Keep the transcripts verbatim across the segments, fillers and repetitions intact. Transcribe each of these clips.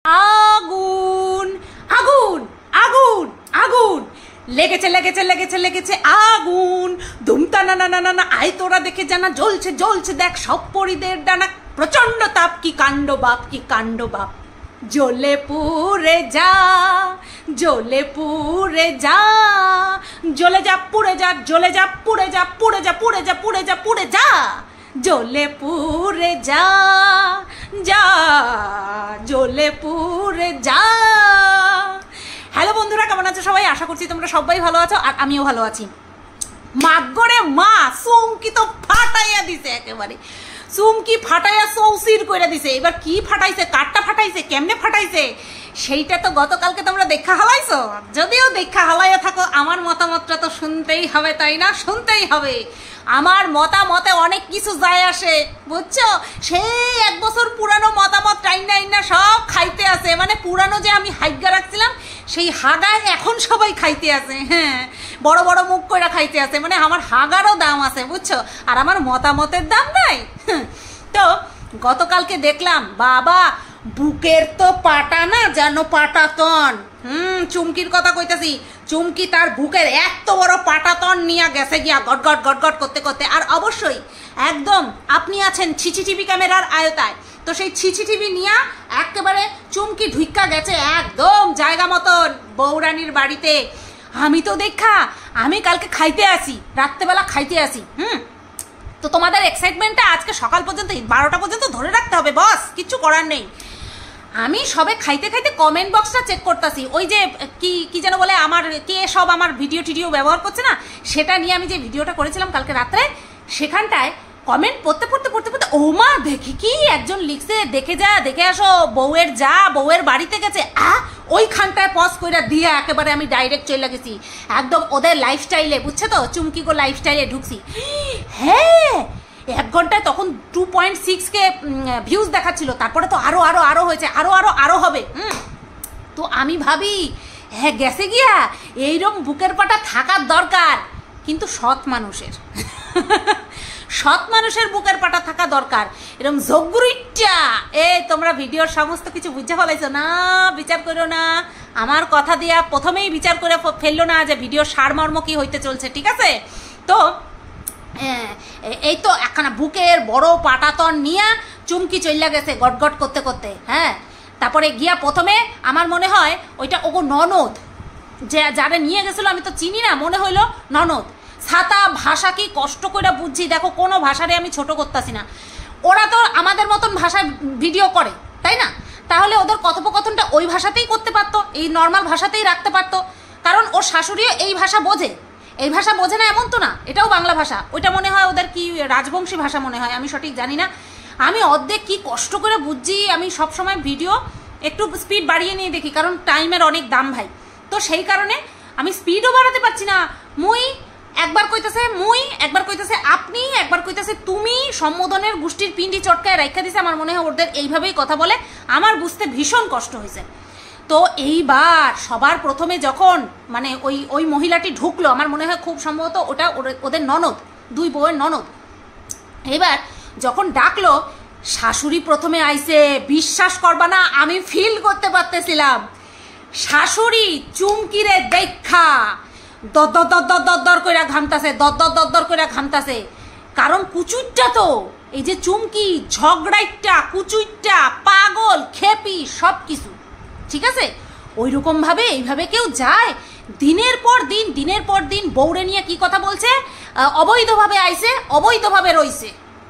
আগুন আগুন আগুন আগুন লেগেছে লেগেছে লেগেছে লেগেছে আগুন ধুমতা না না না না আয় তোরা দেখে জানা জ্বলছে জ্বলছে দেখ সব পরিদের ডানা প্রচন্ড তাপ কি কাণ্ড বাপ কি কাণ্ড বাপ জ্বলে পুড়ে যা জ্বলে পুড়ে যা জ্বলে যা পুড়ে যা জ্বলে যা পুড়ে যা পুড়ে যা পুড়ে যা পুড়ে যা পুড়ে যা জ্বলে পুড়ে যা যা জ্বলে পুড়ে যা। হ্যালো বন্ধুরা, কেমন আছো সবাই? আশা করছি তোমরা সবাই ভালো আছো আর আমিও ভালো আছি। মাগরে মা চুমকি তো ফাটাইয়া দিছে, একেবারে চুমকি ফাটাইয়া চৌচির করে দিছে। এবার কি ফাটাইছে, কারটা ফাটাইছে, কেমনে ফাটাইছে সেইটা তো গতকালকে তোমরা দেখা হালাইছো। যদিও দেখা হালাইয়া থাকো, আমার মতামতটা তো শুনতেই হবে, তাই না? শুনতেই হবে। আমার মতামতে অনেক কিছু যায় আসে, বুঝছো? সেই এক বছর পুরানো মতামত টাইনা টাইনা সব খাইতে আছে, মানে পুরানো যে আমি হাইগা রাখছিলাম সেই হাগায় এখন সবাই খাইতে আছে। হ্যাঁ, বড় বড় মুখ করে খাইতে আছে, মানে আমার হাগারও দাম আছে, বুঝছো? আর আমার মতামতের দাম নাই। তো গতকালকে দেখলাম বাবা বুকের তো পাটা না যেন পাটাতন। হুম চুমকির কথা কইতাছি। চুমকি তার বুকের এত বড় পাটাতন নিয়ে গেছে গিয়া গটগট গটগট করতে করতে। আর অবশ্যই একদম আপনি আছেন সিসিটিভি ক্যামেরার আয়তায়, তো সেই সিসিটিভি নিয়ে একেবারে চুমকি ঢুইক্কা গেছে একদম জায়গা মতন বৌরানির বাড়িতে। আমি তো দেখা আমি কালকে খাইতে আসি, রাত্রেবেলা খাইতে আসি। হুম তো তোমাদের এক্সাইটমেন্টটা আজকে সকাল পর্যন্ত বারোটা পর্যন্ত ধরে রাখতে হবে, বস কিচ্ছু করার নেই। আমি সবে খাইতে খাইতে কমেন্ট বক্সটা চেক করতেছি, ওই যে কি কি যেন বলে আমার কে সব আমার ভিডিও টিডিও ব্যবহার করছে না, সেটা নিয়ে আমি যে ভিডিওটা করেছিলাম কালকে রাত্রে, সেখানটায় কমেন্ট পড়তে পড়তে পড়তে পড়তে ও মা দেখি কি একজন লিখছে, দেখে যা দেখে আসো বউয়ের যা বউয়ের বাড়িতে গেছে। আ ওইখানটায় পজ করে দিয়ে একেবারে আমি ডাইরেক্ট চলে গেছি একদম ওদের লাইফস্টাইলে, বুঝছে তো? চুমকি গো লাইফস্টাইলে ঢুকছি। হ্যাঁ এক ঘন্টায় তখন two point six K views দেখাচ্ছিল, তারপরে তো আরো আরো আরো হয়েছে, আরো আরো আরো হবে। হুম তো আমি ভাবি হ্যাঁ গেছে গিয়া এইরকম বুকের পাটা থাকার দরকার, কিন্তু সৎ মানুষের সৎ মানুষের বুকের পাটা থাকা দরকার। এরকম জগুরিটা এ তোমরা ভিডিওর সমস্ত কিছু বুঝে ফেলাইছো না, বিচার করো না। আমার কথা দিয়া প্রথমেই বিচার করে ফেললো না যে ভিডিও সারমর্ম কি হইতে চলছে, ঠিক আছে? তো এই তো একখানা বুকের বড় পাটাতন নিয়ে চুমকি চইলা গেছে গটগট করতে করতে। হ্যাঁ তারপরে গিয়া প্রথমে আমার মনে হয় ওইটা ওগো ননদ, যে যারা নিয়ে গেছিলো আমি তো চিনি না, মনে হইলো ননদ। ছাতা ভাষা কি কষ্ট করে বুঝছি, দেখো কোনো ভাষারে আমি ছোট করতেছি না। ওরা তো আমাদের মতন ভাষায় ভিডিও করে, তাই না? তাহলে ওদের কথোপকথনটা ওই ভাষাতেই করতে পারতো, এই নর্মাল ভাষাতেই রাখতে পারতো, কারণ ওর শাশুড়িও এই ভাষা বোঝে। এই ভাষা বোঝে না এমন তো না, এটাও বাংলা ভাষা। ওইটা মনে হয় ওদের কি রাজবংশী ভাষা মনে হয়, আমি সঠিক জানি না। আমি অর্ধেক কি কষ্ট করে বুঝছি। আমি সবসময় ভিডিও একটু স্পিড বাড়িয়ে নিয়ে দেখি, কারণ টাইমের অনেক দাম ভাই। তো সেই কারণে আমি স্পিডও বাড়াতে পারছি না। মুই একবার কইতেছে মুই, একবার কইতেছে আপনি, একবার কইতেছে তুমি, সম্বোধনের গোষ্ঠীর পিন্ডি চটকায় রাখা দিছে। আমার মনে হয় ওদের এইভাবেই কথা বলে, আমার বুঝতে ভীষণ কষ্ট হয়েছে। তো এইবার সবার প্রথমে যখন মানে ওই ওই মহিলাটি ঢুকলো, আমার মনে হয় খুব সম্ভবত ওটা ওদের ননদ, দুই বউয়ের ননদ। এবার যখন ডাকলো শাশুড়ি প্রথমে আইছে, বিশ্বাস করবা না আমি ফিল করতে পারতেছিলাম শাশুড়ি চুমকিরে দেখা দর দর দর দর দর দর করে ঘামতাছে, দর দর দর দর করে ঘামতাছে। কারণ কুচুইটা তো এই যে চুমকি ঝগড়াইটা কুচুইটা পাগল খেপি সব কিছু, ঠিক আছে? ওই রকম ভাবে এইভাবে কেউ যায়? দিনের পর দিন দিনের পর দিন বউরে নিয়ে কি কথা বলছে, অবৈধভাবে আইছে অবৈধভাবে রইছে।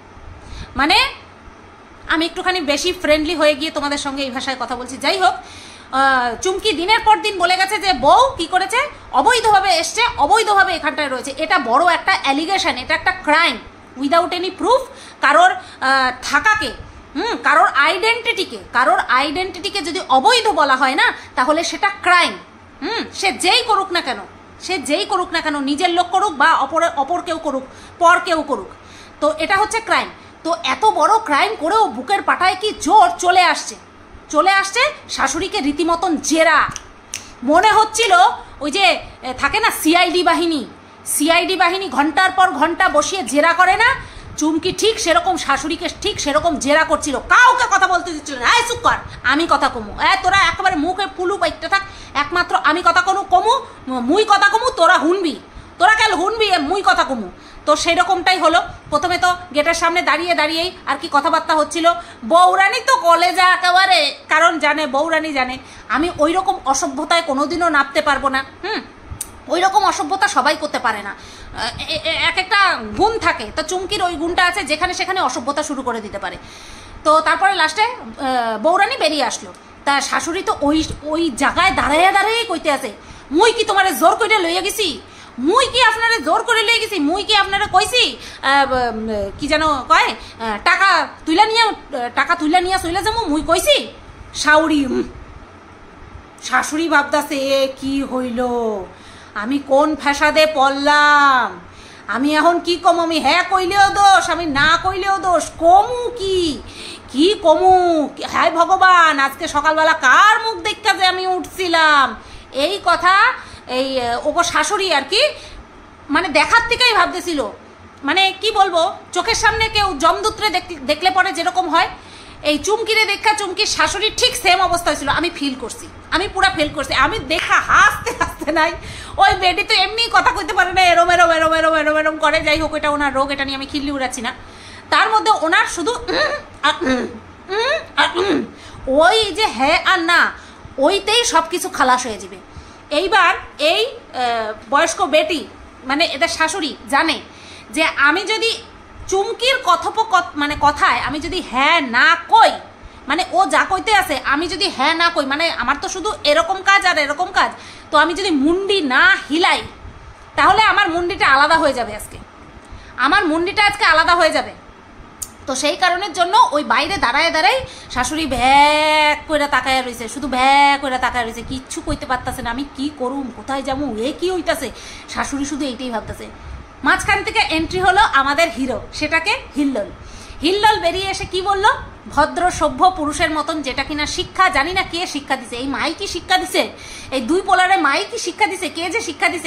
মানে আমি একটুখানি বেশি ফ্রেন্ডলি হয়ে গিয়ে তোমাদের সঙ্গে এই ভাষায় কথা বলছি। যাই হোক, চুমকি দিনের পর দিন বলে গেছে যে বউ কি করেছে, অবৈধভাবে এসছে, অবৈধভাবে এখানটায় রয়েছে। এটা বড় একটা অ্যালিগেশন, এটা একটা ক্রাইম উইদাউট এনি প্রুফ। কারোর থাকাকে হুম কারোর আইডেন্টিটিকে কারোর আইডেন্টিটিকে যদি অবৈধ বলা হয় না, তাহলে সেটা ক্রাইম। হুম সে যেই করুক না কেন, সে যেই করুক না কেন, নিজের লোক করুক বা অপর অপর কেউ করুক, পর কেউ করুক, তো এটা হচ্ছে ক্রাইম। তো এত বড় ক্রাইম করেও বুকের পাটায় কি জোর চলে আসছে চলে আসছে শাশুড়িকে রীতিমতন জেরা। মনে হচ্ছিল ওই যে থাকে না সিআইডি বাহিনী, সিআইডি বাহিনী ঘন্টার পর ঘন্টা বসিয়ে জেরা করে না, চুমকি ঠিক সেরকম শাশুড়িকে ঠিক সেরকম জেরা করছিল, কাউকে কথা বলতে দিচ্ছিল না। এই চুপ কর, আমি কথা কমু, এ তোরা একেবারে মুখে পুলু পাইতে থাক, একমাত্র আমি কথা কোনো কমু, মুই কথা কমু, তোরা হুনবি, তোরা কেন হুনবি, মুই কথা কমু। তো সেই রকমটাই হলো। প্রথমে তো গেটের সামনে দাঁড়িয়ে দাঁড়িয়েই আর কি কথাবার্তা হচ্ছিল। বৌরানি তো কলেজা একেবারে, কারণ জানে, বৌরানি জানে আমি ওই রকম অসভ্যতায় কোনোদিনও নামতে পারবো না। হুম, ওই রকম অসভ্যতা সবাই করতে পারে না, এক একটা গুণ থাকে। তো চুমকির ওই গুণটা আছে, যেখানে সেখানে অসভ্যতা শুরু করে দিতে পারে। তো তারপরে লাস্টে বৌরানি বেরিয়ে আসলো। তা শাশুড়ি তো ওই ওই জায়গায় দাঁড়াইয়া দাঁড়াইয়াই কইতে আছে, মুই কি তোমার জোর করে লইয়া গেছি, মুই কি আপনারা জোর করে লইয়া গেছি, মুই কি আপনারা কইছি কি যেন কয় টাকা তুইলা নিয়ে টাকা তুইলা নিয়ে চলে যাবো, মুই কইছি। শাউরি শাশুড়ি ভাবতাছে এ কি হইল, আমি কোন ফ্যাসাদে পড়লাম, আমি এখন কি কম, আমি হ্যাঁ কইলেও দোষ, আমি না কইলেও দোষ, কমু কি কি কমু, হায় ভগবান আজকে সকালবেলা কার মুখ দেখা যে আমি উঠছিলাম। এই কথা এই ওগো শাশুড়ি আর কি মানে দেখার থেকেই ভাবতেছিল। মানে কি বলবো, চোখের সামনে কেউ জমদূত্রে দেখলে পরে যেরকম হয়, এই চুমকিরে দেখা চুমকির শাশুড়ির ঠিক সেম অবস্থা হয়েছিল। আমি ফিল করছি, আমি পুরা ফিল করছি। আমি দেখা হাসতে হাসতে নাই, ওই বেডি তো এমনি কথা কইতে পারে না, এরম এরম এরম এরম এরম এরম করে। যাই হোক, এটা ওনার রোগ, এটা নিয়ে আমি খিল্লি উড়াচ্ছি না। তার মধ্যে ওনার শুধু ওই যে হ্যাঁ আর না, ওইতেই সব কিছু খালাস হয়ে যাবে। এইবার এই বয়স্ক বেটি মানে এদের শাশুড়ি জানে যে আমি যদি চুমকির কথোপকথ মানে কথায় আমি যদি হ্যাঁ না কই, মানে ও যা কইতে আছে আমি যদি হ্যাঁ না কই, মানে আমার তো শুধু এরকম কাজ আর এরকম কাজ, তো আমি যদি মুন্ডি না হিলাই তাহলে আমার মুন্ডিটা আলাদা হয়ে যাবে, আজকে আমার মুন্ডিটা আজকে আলাদা হয়ে যাবে। তো সেই কারণের জন্য ওই বাইরে দাঁড়ায় দাঁড়াই শাশুড়ি ভ্যাক করে তাকায় রয়েছে, শুধু ভ্যাক করে তাকায় রয়েছে, কিচ্ছু কইতে পারতেছে না, আমি কি করুম, কোথায় যাবো, এ কি হইতাছে। শাশুড়ি শুধু এইটাই ভাবতেছে। মাঝখান থেকে এন্ট্রি হলো আমাদের হিরো, সেটাকে হিল্লোল। হিল্লোল বেরিয়ে এসে কি বলল, ভদ্র সভ্য পুরুষের মতন, যেটা কিনা শিক্ষা জানি না কে শিক্ষা দিছে, এই মাই কি শিক্ষা দিছে, এই দুই পোলারে মাই কি শিক্ষা দিছে, কে যে শিক্ষা দিছে।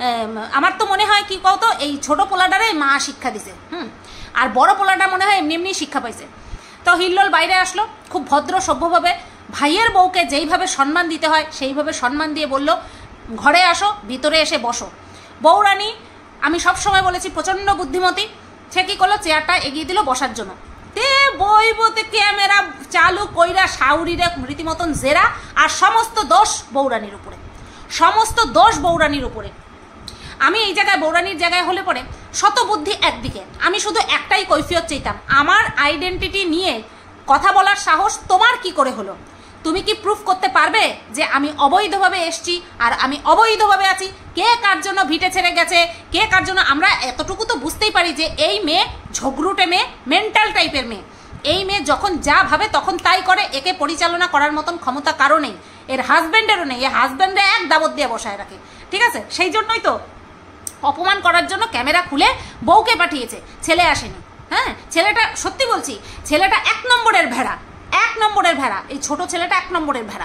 আমার তো মনে হয় কি কত, এই ছোট পোলাটারে মা শিক্ষা দিছে, হুম, আর বড় পোলাটা মনে হয় এমনি এমনি শিক্ষা পাইছে। তো হিল্লোল বাইরে আসলো খুব ভদ্র সভ্যভাবে, ভাইয়ের বউকে যেইভাবে সম্মান দিতে হয় সেইভাবে সম্মান দিয়ে বলল, ঘরে আসো, ভিতরে এসে বসো। বউরানী আমি সব সময় বলেছি প্রচণ্ড বুদ্ধিমতী, সে কী করলো, চেয়ারটা এগিয়ে দিল বসার জন্য। তে বইবতে ক্যামেরা চালু কইরা শাউরিরা রীতিমতন জেরা, আর সমস্ত দোষ বউরানীর উপরে, সমস্ত দোষ বউরানীর উপরে। আমি এই জায়গায় বৌরানির জায়গায় হলে পরে শত বুদ্ধি একদিকে, আমি শুধু একটাই কৈফিয়ত চাইতাম, আমার আইডেন্টিটি নিয়ে কথা বলার সাহস তোমার কি করে হলো? তুমি কি প্রুফ করতে পারবে যে আমি অবৈধভাবে এসছি আর আমি অবৈধভাবে আছি? কে কার জন্য ভিটে ছেড়ে গেছে, কে কার জন্য? আমরা এতটুকু তো বুঝতেই পারি যে এই মেয়ে ঝগড়ুটে মেয়ে, মেন্টাল টাইপের মেয়ে। এই মেয়ে যখন যা ভাবে তখন তাই করে, একে পরিচালনা করার মতন ক্ষমতা কারো নেই, এর হাজব্যান্ডেরও নেই, এ হাজব্যান্ডে এক দাবত দিয়ে বসায় রাখে, ঠিক আছে? সেই জন্যই তো অপমান করার জন্য ক্যামেরা খুলে বউকে পাঠিয়েছে, ছেলে আসেনি। হ্যাঁ, ছেলেটা সত্যি বলছি, ছেলেটা এক নম্বরের ভেড়া, এক নম্বরের ভেড়া, এই ছোট ছেলেটা এক নম্বরের ভেড়া।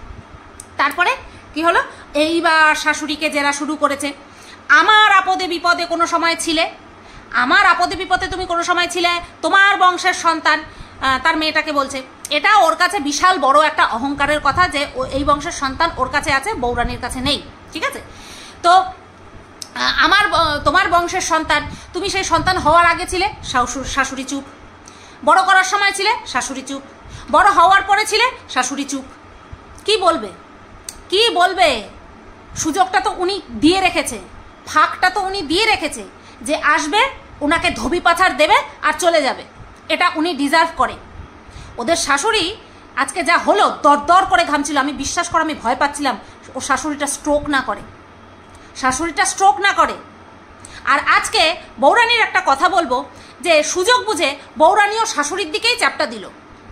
তারপরে কি হলো, এইবার শাশুড়িকে জেরা শুরু করেছে। আমার আপদে বিপদে কোনো সময় ছিলে, আমার আপদে বিপদে তুমি কোনো সময় ছিলে, তোমার বংশের সন্তান, তার মেয়েটাকে বলছে। এটা ওর কাছে বিশাল বড় একটা অহংকারের কথা যে এই বংশের সন্তান ওর কাছে আছে, বৌরানীর কাছে নেই, ঠিক আছে? তো আমার তোমার বংশের সন্তান, তুমি সেই সন্তান হওয়ার আগে ছিলে, শাশুড়ি শাশুড়ি চুপ, বড় করার সময় ছিলে, শাশুড়ি চুপ, বড় হওয়ার পরে ছিলে, শাশুড়ি চুপ। কি বলবে, কি বলবে? সুযোগটা তো উনি দিয়ে রেখেছে, ফাঁকটা তো উনি দিয়ে রেখেছে যে আসবে, ওনাকে ধোবি পাছাড় দেবে আর চলে যাবে, এটা উনি ডিজার্ভ করে। ওদের শাশুড়ি আজকে যা হলো, দর দর করে ঘামছিল, আমি বিশ্বাস করে আমি ভয় পাচ্ছিলাম ও শাশুড়িটা স্ট্রোক না করে, শাশুড়িটা স্ট্রোক না করে। আর আজকে বৌরানীর একটা কথা বলবো, যে সুযোগ বুঝে বৌরানীও শাশুড়ির দিকেই চাপটা দিল।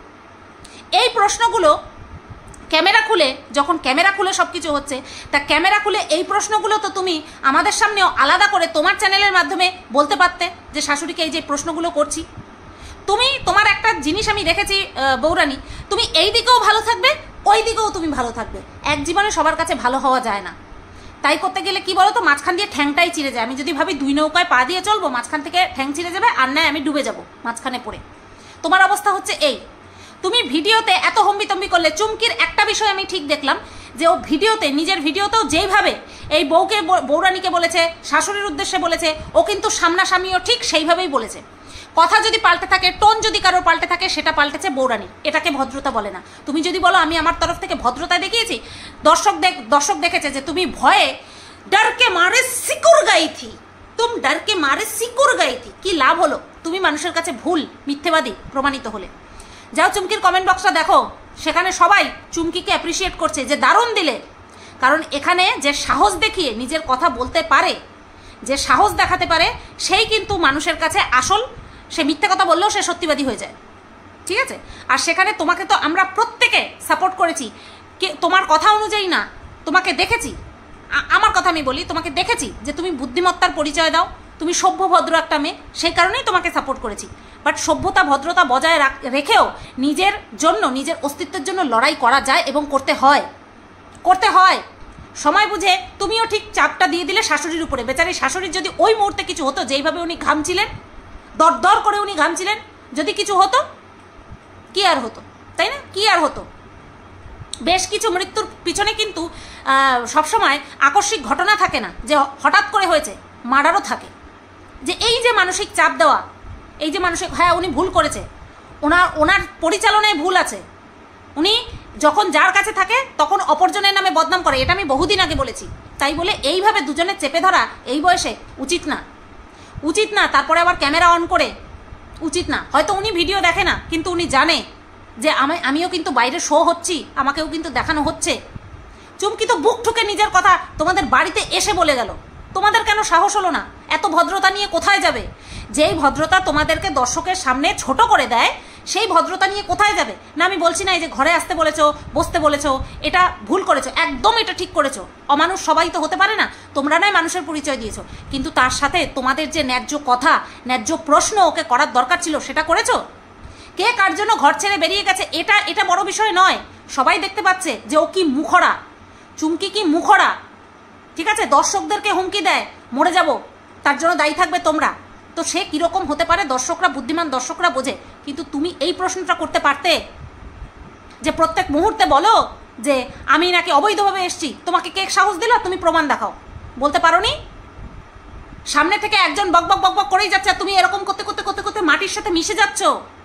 এই প্রশ্নগুলো ক্যামেরা খুলে, যখন ক্যামেরা খুলে সব কিছু হচ্ছে, তা ক্যামেরা খুলে এই প্রশ্নগুলো তো তুমি আমাদের সামনেও আলাদা করে তোমার চ্যানেলের মাধ্যমে বলতে পারতে যে শাশুড়িকে এই যে প্রশ্নগুলো করছি। তুমি তোমার একটা জিনিস আমি দেখেছি বৌরানী, তুমি এই দিকেও ভালো থাকবে, ওই দিকেও তুমি ভালো থাকবে। এক জীবনে সবার কাছে ভালো হওয়া যায় না। তাই করতে গেলে কি বলো তো, মাঝখান দিয়ে ঠ্যাংটাই চিড়ে যায়। আমি যদি ভাবি দুই নৌকায় পা দিয়ে চলবো, মাঝখান থেকে ঠ্যাং চিড়ে যাবে, আর নয় আমি ডুবে যাব মাঝখানে পড়ে। তোমার অবস্থা হচ্ছে এই। তুমি ভিডিওতে এত হম্বিতম্বি করলে। চুমকির একটা বিষয় আমি ঠিক দেখলাম, যে ও ভিডিওতে, নিজের ভিডিওতেও যেইভাবে এই বউকে, বৌরানীকে বলেছে, শাশুড়ির উদ্দেশ্যে বলেছে, ও কিন্তু সামনাসামনিও ঠিক সেইভাবেই বলেছে। কথা যদি পাল্টে থাকে, টোন যদি কারোর পাল্টে থাকে, সেটা পাল্টেছে বৌরানী। এটাকে ভদ্রতা বলে না। তুমি যদি বলো আমি আমার তরফ থেকে ভদ্রতা দেখিয়েছি, দর্শক দেখ দর্শক দেখেছে যে তুমি ভয়ে ডরকে মারে সিকুর গাই থি, তুম ডরকে মারে সিকুর গাই থি। কি লাভ হলো? তুমি মানুষের কাছে ভুল, মিথ্যেবাদী প্রমাণিত হলে। যাও চুমকির কমেন্ট বক্সটা দেখো, সেখানে সবাই চুমকিকে অ্যাপ্রিসিয়েট করছে যে দারুণ দিলে। কারণ এখানে যে সাহস দেখিয়ে নিজের কথা বলতে পারে, যে সাহস দেখাতে পারে, সেই কিন্তু মানুষের কাছে আসল, সে মিথ্যে কথা বললেও সে সত্যিবাদী হয়ে যায়। ঠিক আছে? আর সেখানে তোমাকে তো আমরা প্রত্যেকে সাপোর্ট করেছি, কে তোমার কথা অনুযায়ী না, তোমাকে দেখেছি, আমার কথা আমি বলি, তোমাকে দেখেছি যে তুমি বুদ্ধিমত্তার পরিচয় দাও, তুমি সভ্য ভদ্র একটা মেয়ে, সেই কারণেই তোমাকে সাপোর্ট করেছি। বাট সভ্যতা ভদ্রতা বজায় রেখেও নিজের জন্য, নিজের অস্তিত্বের জন্য লড়াই করা যায় এবং করতে হয়, করতে হয় সময় বুঝে। তুমিও ঠিক চাপটা দিয়ে দিলে শাশুড়ির উপরে। বেচারি শাশুড়ির যদি ওই মুহূর্তে কিছু হতো, যেইভাবে উনি ঘামছিলেন, দর দর করে উনি ঘামছিলেন, যদি কিছু হতো, কি আর হতো, তাই না? কি আর হতো? বেশ কিছু মৃত্যুর পিছনে কিন্তু সবসময় আকস্মিক ঘটনা থাকে না, যে হঠাৎ করে হয়েছে, মার্ডারও থাকে। যে এই যে মানসিক চাপ দেওয়া, এই যে মানসিক, হ্যাঁ উনি ভুল করেছে, ওনার ওনার পরিচালনায় ভুল আছে। উনি যখন যার কাছে থাকে তখন অপরজনের নামে বদনাম করে, এটা আমি বহুদিন আগে বলেছি। তাই বলে এইভাবে দুজনে চেপে ধরা এই বয়সে উচিত না, উচিত না। তারপরে আবার ক্যামেরা অন করে, উচিত না। হয়তো উনি ভিডিও দেখে না, কিন্তু উনি জানে যে আমি আমিও কিন্তু বাইরে শো হচ্ছি, আমাকেও কিন্তু দেখানো হচ্ছে। চুমকি তো বুক ঠুকে নিজের কথা তোমাদের বাড়িতে এসে বলে গেল। তোমাদের কেন সাহস হলো না? এত ভদ্রতা নিয়ে কোথায় যাবে? যেই ভদ্রতা তোমাদেরকে দর্শকের সামনে ছোট করে দেয়, সেই ভদ্রতা নিয়ে কোথায় যাবে? না আমি বলছি না এই যে ঘরে আসতে বলেছো, বসতে বলেছো, এটা ভুল করেছো, একদম এটা ঠিক করেছো। অমানুষ সবাই তো হতে পারে না, তোমরা নয় মানুষের পরিচয় দিয়েছো, কিন্তু তার সাথে তোমাদের যে ন্যায্য কথা, ন্যায্য প্রশ্ন ওকে করার দরকার ছিল, সেটা করেছো। কে কার জন্য ঘর ছেড়ে বেরিয়ে গেছে, এটা এটা বড় বিষয় নয়। সবাই দেখতে পাচ্ছে যে ও কি মুখরা, চুমকি কি মুখরা। ঠিক আছে? দর্শকদেরকে হুমকি দেয়, মরে যাব, তার জন্য দায়ী থাকবে তোমরা। তো সে কীরকম হতে পারে দর্শকরা, বুদ্ধিমান দর্শকরা বোঝে। কিন্তু তুমি এই প্রশ্নটা করতে পারতে, যে প্রত্যেক মুহূর্তে বলো যে আমি নাকি অবৈধভাবে এসছি, তোমাকে কে সাহস দিল? তুমি প্রমাণ দেখাও। বলতে পারো নি? সামনে থেকে একজন বক বক বক বক করেই যাচ্ছে, তুমি এরকম করতে করতে করতে করতে মাটির সাথে মিশে যাচ্ছ।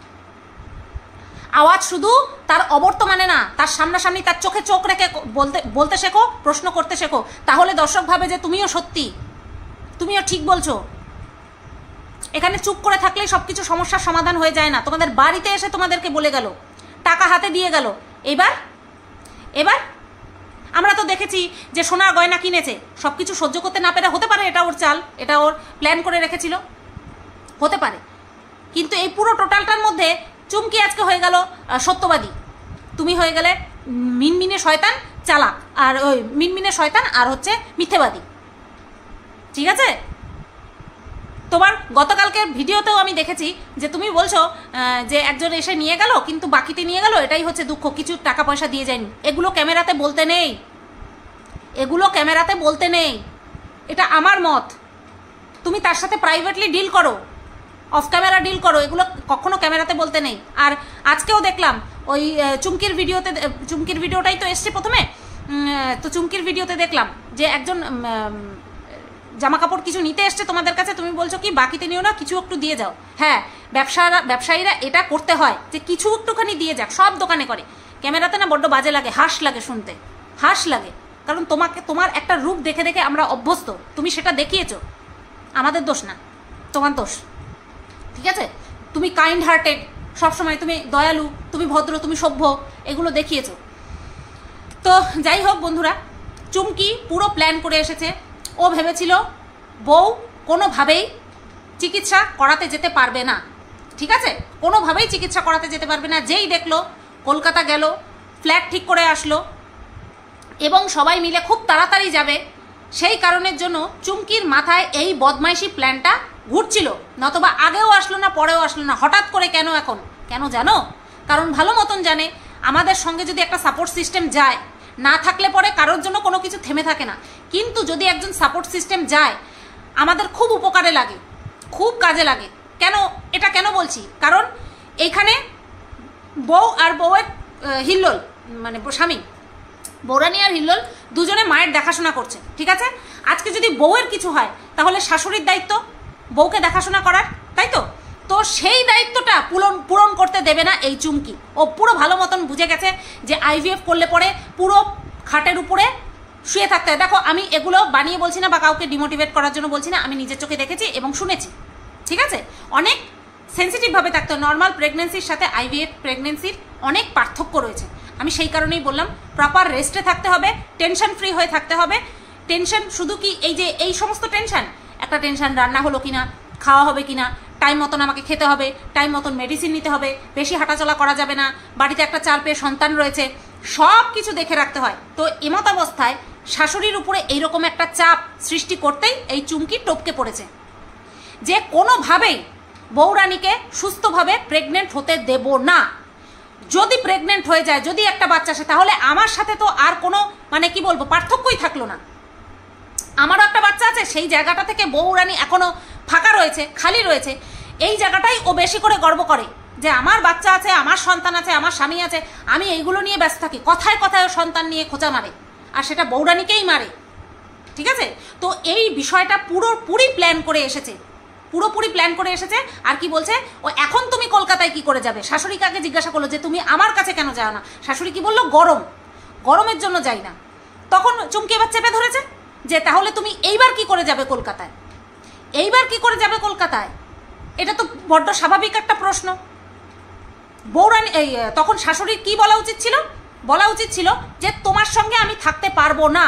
আওয়াজ শুধু তার অবর্তমানে না, তার সামনাসামনি, তার চোখে চোখ রেখে বলতে বলতে শেখো, প্রশ্ন করতে শেখো। তাহলে দর্শক ভাবে যে তুমিও সত্যি, তুমিও ঠিক বলছো। এখানে চুপ করে থাকলেই সব কিছু সমস্যার সমাধান হয়ে যায় না। তোমাদের বাড়িতে এসে তোমাদেরকে বলে গেল, টাকা হাতে দিয়ে গেল। এবার এবার আমরা তো দেখেছি যে সোনার গয়না কিনেছে, সব কিছু সহ্য করতে না পেরে, হতে পারে এটা ওর চাল, এটা ওর প্ল্যান করে রেখেছিল, হতে পারে। কিন্তু এই পুরো টোটালটার মধ্যে চুমকি আজকে হয়ে গেল সত্যবাদী, তুমি হয়ে গেলে মিনমিনে শয়তান, চালাক, আর ওই মিনমিনে শয়তান আর হচ্ছে মিথ্যেবাদী। ঠিক আছে? তোমার গতকালকের ভিডিওতেও আমি দেখেছি যে তুমি বলছো যে একজন এসে নিয়ে গেল, কিন্তু বাকিতে নিয়ে গেল, এটাই হচ্ছে দুঃখ, কিছু টাকা পয়সা দিয়ে যায়নি। এগুলো ক্যামেরাতে বলতে নেই, এগুলো ক্যামেরাতে বলতে নেই, এটা আমার মত। তুমি তার সাথে প্রাইভেটলি ডিল করো, অফ ক্যামেরা ডিল করো, এগুলো কখনো ক্যামেরাতে বলতে নেই। আর আজকেও দেখলাম ওই চুমকির ভিডিওতে, চুমকির ভিডিওটাই তো এসছে প্রথমে, তো চুমকির ভিডিওতে দেখলাম যে একজন জামা কাপড় কিছু নিতে এসছে তোমাদের কাছে, তুমি বলছো কি বাকিতে নিও না, কিছু একটু দিয়ে যাও। হ্যাঁ, ব্যবসারা ব্যবসায়ীরা এটা করতে হয় যে কিছু একটুখানি দিয়ে যাক, সব দোকানে করে। ক্যামেরাতে না বড্ড বাজে লাগে, হাস লাগে শুনতে, হাস লাগে। কারণ তোমাকে, তোমার একটা রূপ দেখে দেখে আমরা অভ্যস্ত, তুমি সেটা দেখিয়েছো, আমাদের দোষ না, তোমার দোষ। ঠিক আছে? তুমি কাইন্ড হার্টেড, সবসময় তুমি দয়ালু, তুমি ভদ্র, তুমি সভ্য, এগুলো দেখিয়েছো। তো যাই হোক বন্ধুরা, চুমকি পুরো প্ল্যান করে এসেছে। ও ভেবেছিল বউ কোনোভাবেই চিকিৎসা করাতে যেতে পারবে না। ঠিক আছে? কোনোভাবেই চিকিৎসা করাতে যেতে পারবে না। যেই দেখলো কলকাতা গেল, ফ্ল্যাট ঠিক করে আসলো এবং সবাই মিলে খুব তাড়াতাড়ি যাবে, সেই কারণের জন্য চুমকির মাথায় এই বদমাইশি প্ল্যানটা ঘুরছিল। নতবা আগেও আসলো না, পরেও আসলো না, হঠাৎ করে কেন এখন? কেন জানো? কারণ ভালো মতন জানে আমাদের সঙ্গে যদি একটা সাপোর্ট সিস্টেম যায়, না থাকলে পরে কারোর জন্য কোনো কিছু থেমে থাকে না, কিন্তু যদি একজন সাপোর্ট সিস্টেম যায় আমাদের খুব উপকারে লাগে, খুব কাজে লাগে। কেন এটা কেন বলছি, কারণ এইখানে বউ আর বউয়ের হিল্লোল মানে স্বামী বৌরানী আর হিল্লোল দুজনে মায়ের দেখাশোনা করছে, ঠিক আছে। আজকে যদি বউয়ের কিছু হয় তাহলে শাশুড়ির দায়িত্ব বউকে দেখাশোনা করার, তাই তো। তো সেই দায়িত্বটা পূরণ পূরণ করতে দেবে না এই চুমকি। ও পুরো ভালো মতন বুঝে গেছে যে আইভিএফ করলে পরে পুরো খাটের উপরে শুয়ে থাকতে হয়। দেখো আমি এগুলো বানিয়ে বলছি না বা কাউকে ডিমোটিভেট করার জন্য বলছি না, আমি নিজের চোখে দেখেছি এবং শুনেছি, ঠিক আছে। অনেক সেন্সিটিভভাবে থাকতে হয়। নর্মাল প্রেগনেন্সির সাথে আইভিএফ প্রেগনেন্সির অনেক পার্থক্য রয়েছে। আমি সেই কারণেই বললাম প্রপার রেস্টে থাকতে হবে, টেনশন ফ্রি হয়ে থাকতে হবে। টেনশন শুধু কি এই যে এই সমস্ত টেনশন, একটা টেনশন রান্না হলো কিনা, খাওয়া হবে কিনা, টাইম মতন আমাকে খেতে হবে, টাইম মতন মেডিসিন নিতে হবে, বেশি হাঁটাচলা করা যাবে না, বাড়িতে একটা চার পেয়ে সন্তান রয়েছে, সব কিছু দেখে রাখতে হয়। তো এমত অবস্থায় শাশুড়ির উপরে এইরকম একটা চাপ সৃষ্টি করতেই এই চুমকি টপকে পড়েছে যে কোনোভাবেই বৌরানীকে সুস্থভাবে প্রেগনেন্ট হতে দেব না। যদি প্রেগনেন্ট হয়ে যায়, যদি একটা বাচ্চা আসে, তাহলে আমার সাথে তো আর কোনো মানে কি বলবো পার্থক্যই থাকলো না। আমারও একটা বাচ্চা আছে, সেই জায়গাটা থেকে বৌরানী এখনো ফাঁকা রয়েছে, খালি রয়েছে। এই জায়গাটাই ও বেশি করে গর্ব করে যে আমার বাচ্চা আছে, আমার সন্তান আছে, আমার স্বামী আছে, আমি এইগুলো নিয়ে ব্যস্ত থাকি। কথায় কথায় ও সন্তান নিয়ে খোঁচা মারে, আর সেটা বৌরানীকেই মারে, ঠিক আছে। তো এই বিষয়টা পুরোপুরি প্ল্যান করে এসেছে, পুরোপুরি প্ল্যান করে এসেছে। আর কি বলছে ও, এখন তুমি কলকাতায় কি করে যাবে? শাশুড়িকে আগে জিজ্ঞাসা করলো যে তুমি আমার কাছে কেন যাও না? শাশুড়ি কি বললো, গরম, গরমের জন্য যাই না। তখন চুমকি এবার চেপে ধরেছে যে তাহলে তুমি এইবার কি করে যাবে কলকাতায়, এইবার কি করে যাবে কলকাতায়? এটা তো বড্ড স্বাভাবিক একটা প্রশ্ন। বৌরানী এই তখন শাশুড়ির কি বলা উচিত ছিল? বলা উচিত ছিল যে তোমার সঙ্গে আমি থাকতে পারবো না,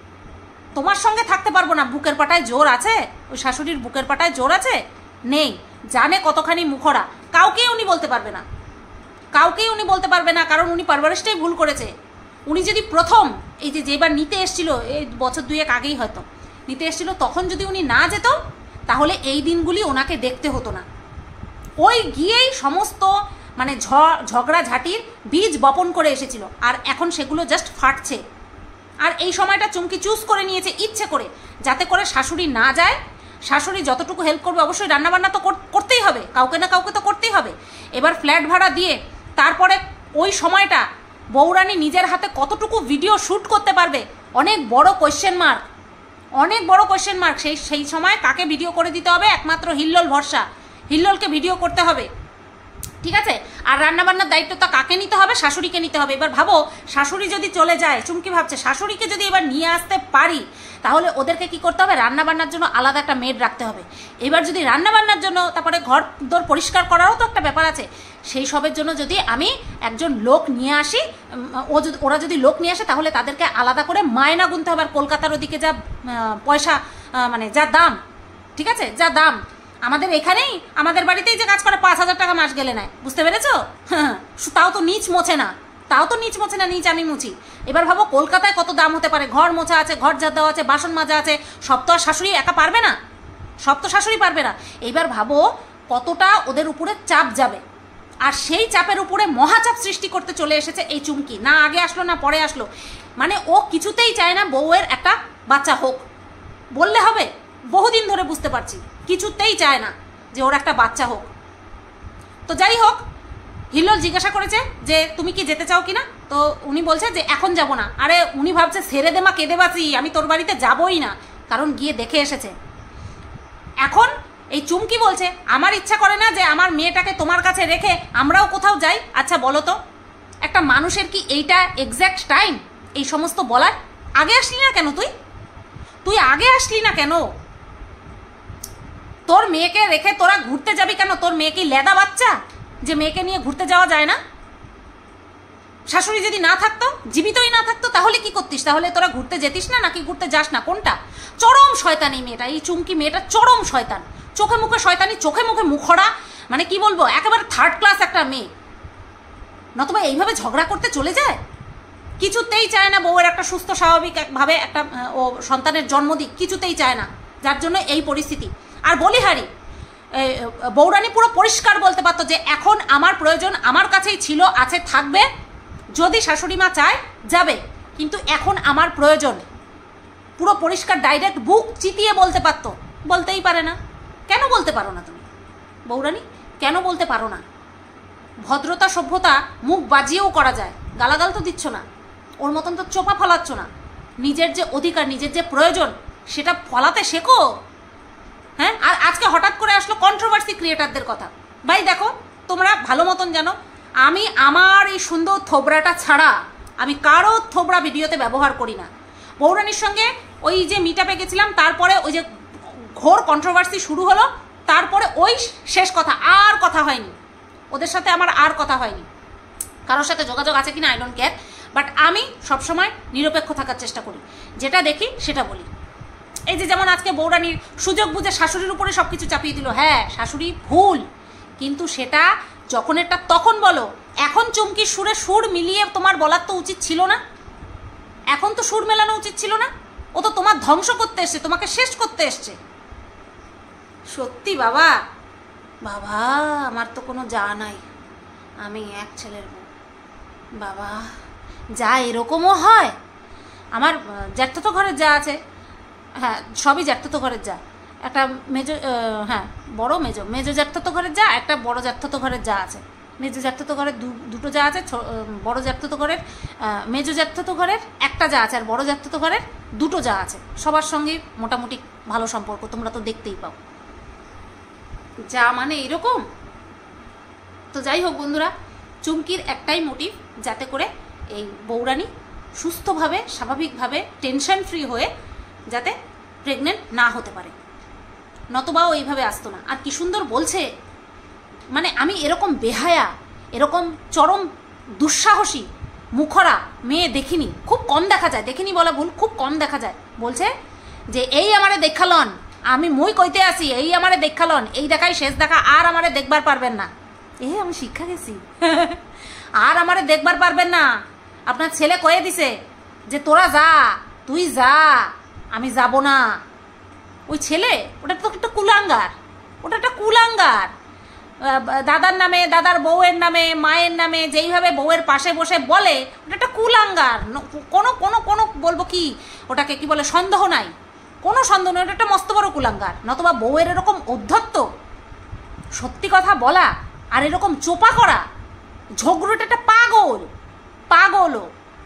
তোমার সঙ্গে থাকতে পারবো না। বুকের পাটায় জোর আছে? ওই শাশুড়ির বুকের পাটায় জোর আছে? নেই। জানে কতখানি মুখরা, কাউকেই উনি বলতে পারবে না, কাউকেই উনি বলতে পারবে না, কারণ উনি পারভারিশটাই ভুল করেছে। উনি যদি প্রথম এই যে যেবার নিতে এসছিল, এই বছর দুয়েক আগেই হয়তো নিতে এসছিল, তখন যদি উনি না যেত তাহলে এই দিনগুলি ওনাকে দেখতে হতো না। ওই গিয়েই সমস্ত মানে ঝগড়াঝাটির বীজ বপন করে এসেছিল, আর এখন সেগুলো জাস্ট ফাটছে। আর এই সময়টা চুমকি চুজ করে নিয়েছে ইচ্ছে করে, যাতে করে শাশুড়ি না যায়। শাশুড়ি যতটুকু হেল্প করবে, অবশ্যই রান্নাবান্না তো করতেই হবে, কাউকে না কাউকে তো করতেই হবে। এবার ফ্ল্যাট ভাড়া দিয়ে তারপরে ওই সময়টা বৌরানী নিজের হাতে কতটুকু ভিডিও শ্যুট করতে পারবে, অনেক বড় কোয়েশ্চেন মার্ক, অনেক বড় কোয়েশ্চেন মার্ক। সেই সেই সময় কাকে ভিডিও করে দিতে হবে? একমাত্র হিল্লোল ভরসা, হিল্লোলকে ভিডিও করতে হবে, ঠিক আছে। আর রান্নাবান্নার দায়িত্বটা কাকে নিতে হবে? শাশুড়িকে নিতে হবে। এবার ভাবো, শাশুড়ি যদি চলে যায়, চুমকি ভাবছে শাশুড়িকে যদি এবার নিয়ে আসতে পারি তাহলে ওদেরকে কি করতে হবে? রান্নাবান্নার জন্য আলাদা একটা মেড রাখতে হবে। এবার যদি রান্নাবান্নার জন্য, তারপরে ঘর দোর পরিষ্কার করারও তো একটা ব্যাপার আছে, সেই সবের জন্য যদি আমি একজন লোক নিয়ে আসি, ও যদি ওরা যদি লোক নিয়ে আসে তাহলে তাদেরকে আলাদা করে মায়না গুনতে হবে। আর কলকাতার ওদিকে যা পয়সা, মানে যা দাম, ঠিক আছে, যা দাম, আমাদের এখানেই আমাদের বাড়িতেই যে কাজ করে পাঁচ হাজার টাকা মাস গেলে নেয়, বুঝতে পেরেছো? হ্যাঁ, তাও তো নিচ মোছে না, তাও তো নিচ মোছে না, নিচ আমি মুছি। এবার ভাবো কলকাতায় কত দাম হতে পারে। ঘর মোছা আছে, ঘর ঝাড় দেওয়া আছে, বাসন মাজা আছে, সব তো আর শাশুড়ি একা পারবে না, সব তো শাশুড়ি পারবে না। এইবার ভাবো কতটা ওদের উপরে চাপ যাবে। আর সেই চাপের উপরে মহাচাপ সৃষ্টি করতে চলে এসেছে এই চুমকি। না আগে আসলো না পরে আসলো, মানে ও কিছুতেই চায় না বউয়ের একটা বাচ্চা হোক। বললে হবে, বহুদিন ধরে বুঝতে পারছি, কিছুতেই চায় না যে ওর একটা বাচ্চা হোক। তো যাই হোক, হিল্লোল জিজ্ঞাসা করেছে যে তুমি কি যেতে চাও কিনা, তো উনি বলছে যে এখন যাব না। আরে উনি ভাবছে সেরে দে মা, কেঁদে বাঁচি, আমি তোর বাড়িতে যাবই না, কারণ গিয়ে দেখে এসেছে। এখন এই চুমকি বলছে আমার ইচ্ছা করে না যে আমার মেয়েটাকে তোমার কাছে রেখে আমরাও কোথাও যাই। আচ্ছা বলো তো, একটা মানুষের কি এইটা এক্স্যাক্ট টাইম এই সমস্ত বলার? আগে আসলি না কেন তুই? তুই আগে আসলি না কেন? তোর মেয়েকে রেখে তোরা ঘুরতে যাবি কেন? তোর মেয়ে কি লেদা বাচ্চা যে মেয়েকে নিয়ে ঘুরতে যাওয়া যায় না? শাশুড়ি যদি না থাকতো, জীবিতই না থাকতো, তাহলে কি করতিস? তাহলে তোরা ঘুরতে যেতিস না, নাকি ঘুরতে যাস না? কোনটা? চরম শয়তান এই মেয়েটা, এই চুমকি মেয়েটা চরম শয়তান। চোখে মুখে শয়তানি, চোখে মুখে মুখরা, মানে কি বলবো, একেবারে থার্ড ক্লাস একটা মেয়ে। নতুবা এইভাবে ঝগড়া করতে চলে যায়? কিছুতেই চায় না বউয়ের একটা সুস্থ স্বাভাবিক ভাবে একটা ও সন্তানের জন্ম দিক, কিছুতেই চায় না, যার জন্য এই পরিস্থিতি। আর বলিহারি বৌরানী পুরো পরিষ্কার বলতে পারতো যে এখন আমার প্রয়োজন আমার কাছেই ছিল, আছে, থাকবে। যদি শাশুড়ি মা চায় যাবে, কিন্তু এখন আমার প্রয়োজন। পুরো পরিষ্কার ডাইরেক্ট বুক চিতিয়ে বলতে পারতো, বলতেই পারে না। কেন বলতে পারো না তুমি বৌরানী? কেন বলতে পারো না? ভদ্রতা সভ্যতা মুখ বাজিয়েও করা যায়, গালাগাল তো দিচ্ছ না, ওর মতন তো চোপা ফলাচ্ছ না। নিজের যে অধিকার, নিজের যে প্রয়োজন, সেটা ফলাতে শেখো। হ্যাঁ, আর আজকে হঠাৎ করে আসলো কন্ট্রোভার্সি ক্রিয়েটারদের কথা। ভাই দেখো, তোমরা ভালো মতন জানো আমি আমার এই সুন্দর থোবরাটা ছাড়া আমি কারো থোবরা ভিডিওতে ব্যবহার করি না। বৌরানীর সঙ্গে ওই যে মিট আপে গেছিলাম, তারপরে ওই যে ঘোর কন্ট্রোভার্সি শুরু হলো, তারপরে ওই শেষ কথা, আর কথা হয়নি ওদের সাথে, আমার আর কথা হয়নি। কারোর সাথে যোগাযোগ আছে কিনা আই ডোন্ট কেয়ার, বাট আমি সবসময় নিরপেক্ষ থাকার চেষ্টা করি, যেটা দেখি সেটা বলি। এই যে যেমন আজকে বৌরানীর সুযোগ বুঝে শাশুড়ির উপরে সব কিছু চাপিয়ে দিল। হ্যাঁ, শাশুড়ি ভুল, কিন্তু সেটা যখন এটা তখন বলো। এখন চুমকির সুরে সুর মিলিয়ে তোমার বলার তো উচিত ছিল না। এখন তো সুর মেলানো উচিত ছিল না। ও তো তোমার ধ্বংস করতে এসছে, তোমাকে শেষ করতে এসছে। সত্যি বাবা, বাবা আমার তো কোনো যা নাই, আমি এক ছেলের বউ। বাবা, যা এরকমও হয়? আমার জ্যাঠতো ঘরের যা আছে, হ্যাঁ সবই জ্যাঠতো ঘরের যা, একটা মেজো, হ্যাঁ বড় মেজো মেজো জ্যাঠতো ঘরের যা, একটা বড় জ্যাঠতো ঘরের যা আছে। মেজো জ্যাঠতো ঘরের দুটো যা আছে, বড় জ্যাঠতো ঘরের মেজো জ্যাঠতো ঘরের একটা যা আছে, আর বড় জ্যাঠতো ঘরের দুটো যা আছে। সবার সঙ্গে মোটামুটি ভালো সম্পর্ক, তোমরা তো দেখতেই পাও। যা মানে এরকম। তো যাই হোক বন্ধুরা, চুমকির একটাই মোটিভ, যাতে করে এই বৌরানী সুস্থভাবে স্বাভাবিকভাবে টেনশন ফ্রি হয়ে যাতে প্রেগনেন্ট না হতে পারে, নতবাও এইভাবে আসতো না। আর কি সুন্দর বলছে, মানে আমি এরকম বেহায়া, এরকম চরম দুঃসাহসী মুখরা মেয়ে দেখিনি, খুব কম দেখা যায়। দেখিনি বলা ভুল, খুব কম দেখা যায়। বলছে যে এই আমারে দেখালন, আমি মুই কইতে আসি, এই আমারে দেখালন, এই দেখাই শেষ দেখা, আর আমারে দেখবার পারবেন না। এ আমি শিক্ষা গেছি, আর আমারে দেখবার পারবেন না। আপনার ছেলে কয়ে দিছে যে তোরা যা, তুই যা, আমি যাব না। ওই ছেলে, ওটা তো একটা কুলাঙ্গার, ওটা একটা কুলাঙ্গার। দাদার নামে, দাদার বউয়ের নামে, মায়ের নামে যেইভাবে বউয়ের পাশে বসে বলে, ওটা একটা কুলাঙ্গার। কোনো কোনো কোনো বলবো কি ওটাকে কি বলে, সন্দেহ নাই, কোনো সন্দেহ নেই, ওটা একটা মস্ত বড় কুলাঙ্গার। নতবা বউয়ের এরকম অধ্যত্ত, সত্যি কথা বলা আর এরকম চোপা করা, ঝগড়ুটা একটা পাগল, পাগলও।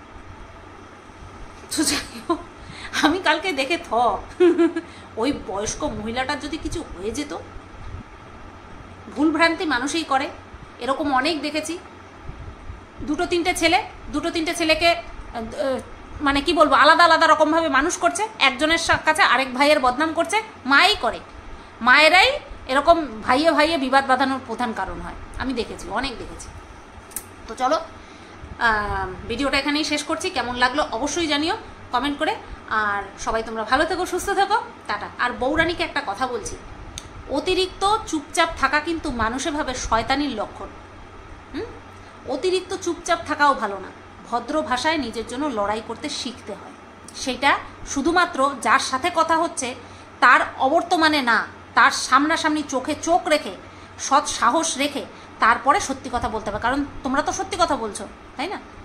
আমি কালকে দেখে থ, ওই বয়স্ক মহিলাটার যদি কিছু হয়ে যেত। ভুলভ্রান্তি মানুষই করে, এরকম অনেক দেখেছি। দুটো তিনটে ছেলে, দুটো তিনটে ছেলেকে মানে কি বলবো, আলাদা আলাদা রকমভাবে মানুষ করছে, একজনের কাছে আরেক ভাইয়ের বদনাম করছে, মাই করে। মায়েরাই এরকম ভাইয়ে ভাইয়ে বিবাদ বাঁধানোর প্রধান কারণ হয়, আমি দেখেছি, অনেক দেখেছি। তো চলো ভিডিওটা এখানেই শেষ করছি। কেমন লাগলো অবশ্যই জানিও কমেন্ট করে। আর সবাই তোমরা ভালো থেকো, সুস্থ থেকো, টাটা। আর বৌরানীকে একটা কথা বলছি, অতিরিক্ত চুপচাপ থাকা কিন্তু মানুষে ভাবে শয়তানির লক্ষণ। হুম, অতিরিক্ত চুপচাপ থাকাও ভালো না। ভদ্র ভাষায় নিজের জন্য লড়াই করতে শিখতে হয়। সেটা শুধুমাত্র যার সাথে কথা হচ্ছে তার অবর্তমানে না, তার সামনাসামনি চোখে চোখ রেখে, সৎ সাহস রেখে তারপরে সত্যি কথা বলতে হবে। কারণ তোমরা তো সত্যি কথা বলছো, তাই না?